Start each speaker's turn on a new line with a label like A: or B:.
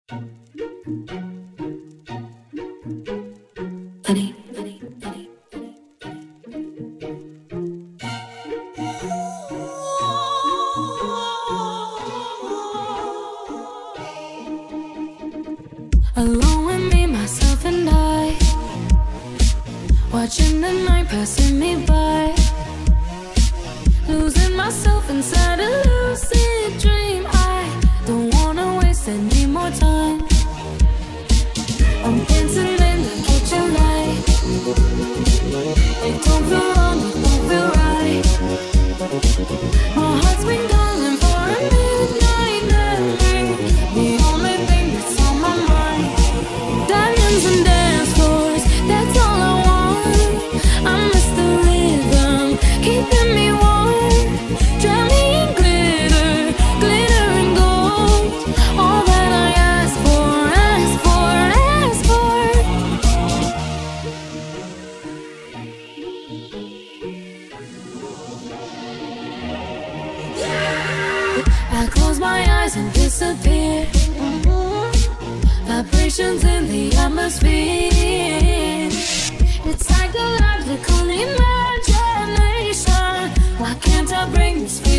A: Funny. Alone with me, myself and I, watching the night passing me by, losing myself inside a lucid dream. I don't wanna waste any more time. I'm dancing in the kitchen light. It don't feel wrong, it don't feel right. My heart's been calling for a midnight memory. The only thing that's on my mind. Diamonds and dance floors, that's all I want. I miss the rhythm, keeping me warm. Drown me in glitter, glitter and gold. All that I ask for, ask for, ask for. I close my eyes and disappear. Vibrations in the atmosphere. It's psychological imagination. Why can't I bring this